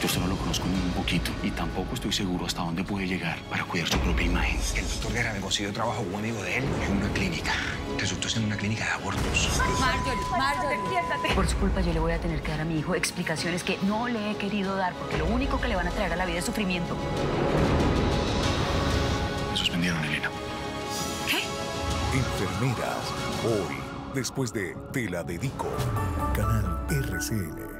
Yo solo lo conozco ni un poquito y tampoco estoy seguro hasta dónde puede llegar para cuidar su propia imagen. El doctor Guerra me consiguió trabajo con un amigo de él en una clínica. Resultó ser una clínica de abortos. Marjorie, despiértate. Por su culpa yo le voy a tener que dar a mi hijo explicaciones que no le he querido dar porque lo único que le van a traer a la vida es sufrimiento. Me suspendieron, Elena. ¿Qué? Enfermeras, hoy, después de Te la dedico, Canal RCN.